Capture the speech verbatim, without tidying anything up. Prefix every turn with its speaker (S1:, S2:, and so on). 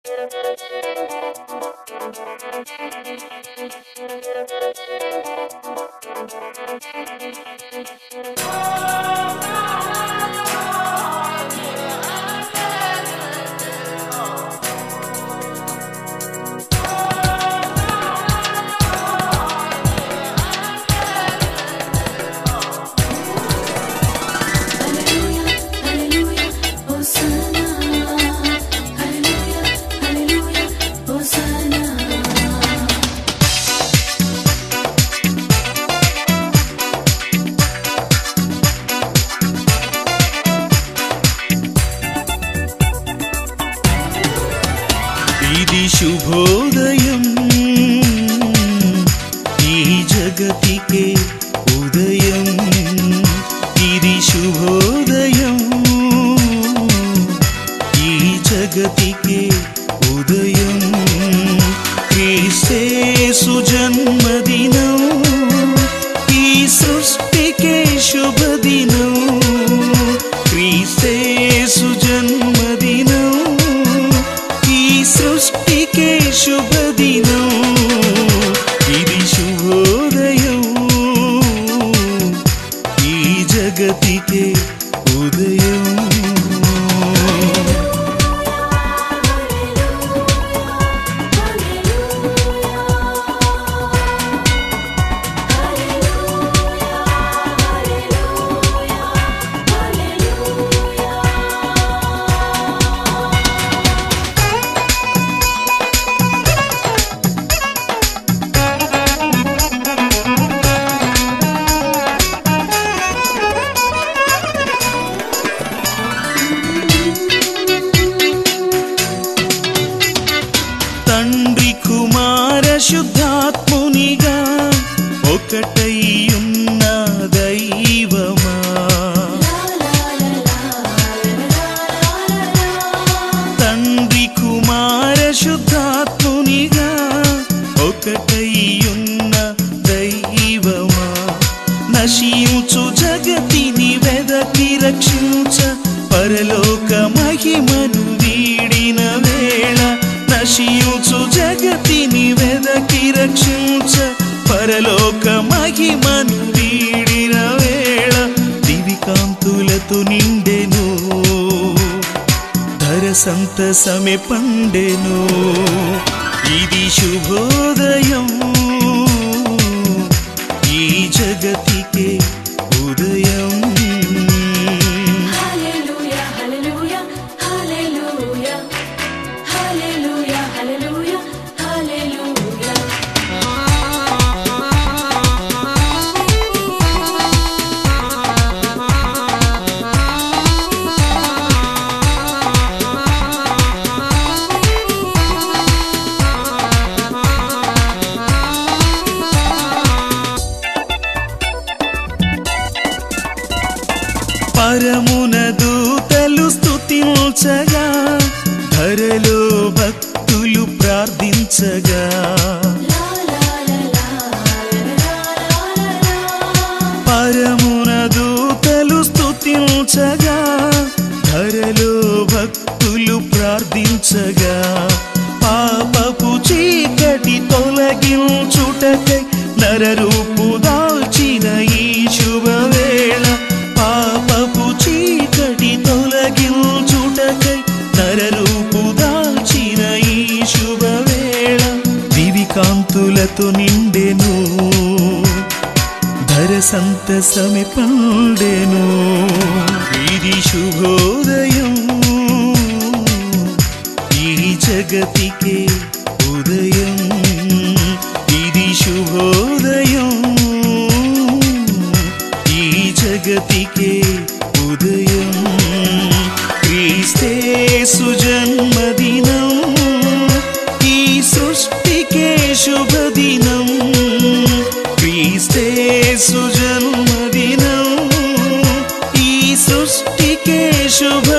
S1: ఇది శుభోదయం ఈ జగతికే ఉదయం ఇది శుభోదయం ఈ జగతికే ఉదయం క్రీస్తు జన్మదినం ఈ సృష్టికే శుభదినం క్రీస్తు జన్మదినం సృష్టికే శుభదినం ఇది శుభోదయం ఈ జగతికే ఉదయం తండ్రి కుమార శుద్ధాత్మునిగా ఒకటైయున్న దైవమా తండ్రి కుమార శుద్ధాత్మునిగా ఒకటైయున్న దైవమా నశించు జగతిని వెదకి రక్షించ పరలోక మహిమను వీడిన వేళ నశించు జగతిని వెదకి రక్షించ పరలోక మహిమను వీడిన వేళ దివికాంతులతో నిండెను ధర సంతసమే పండెను ఇది శుభోదయం ఈ జగతికే ఉదయం పరమున దూతలు స్తుతించగా ధరలో భక్తులు ప్రార్థించగా పరమున దూతలు స్తుతించగా ధరలో భక్తులు ప్రార్థించగా పాపపు చీకటి తొలగించుటకై నరరూపు దాల్చిన ఈ శుభవేళ పాపపు చీకటి తొలగించుటకై నరరూపు దాల్చిన ఈ శుభవేళ దివికాంతులతో నిండెను ధర సంతసమే పండెను ఇది శుభోదయం ఈ జగతికే ఉదయం ఇది శుభోదయం ఈ జగతికే ఉదయం క్రీస్తు జన్మదినం ఈ సృష్టికే శుభదినం క్రీస్తు జన్మదినం ఈ సృష్టికే శుభ